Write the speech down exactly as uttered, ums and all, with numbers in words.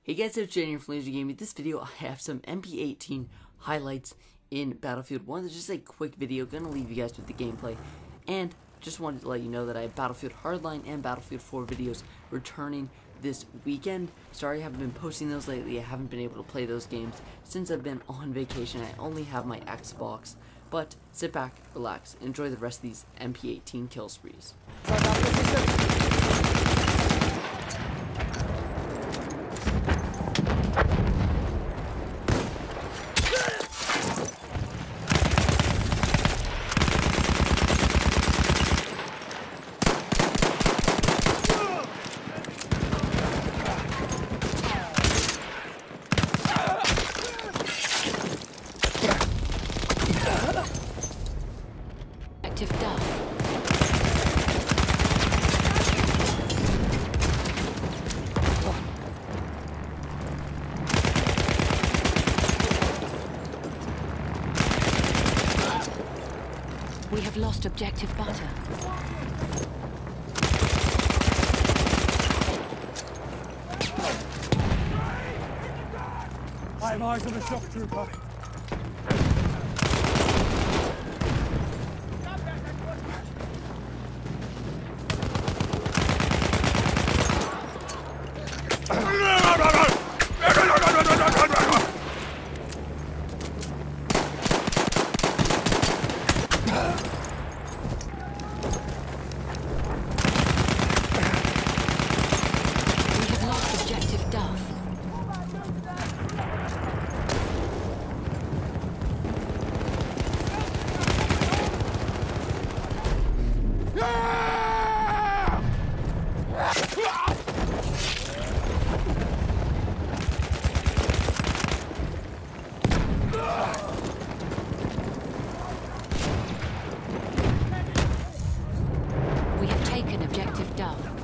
Hey guys, it's Jay here from Laser Gaming. This video I have some M P eighteen highlights in Battlefield one. It's just a quick video, gonna leave you guys with the gameplay. And just wanted to let you know that I have Battlefield Hardline and Battlefield four videos returning this weekend. Sorry I haven't been posting those lately. I haven't been able to play those games since I've been on vacation. I only have my Xbox. But sit back, relax, enjoy the rest of these M P eighteen kill sprees. Active Duff. We have lost objective butter. I have eyes on the shock trooper. We have taken objective Duff.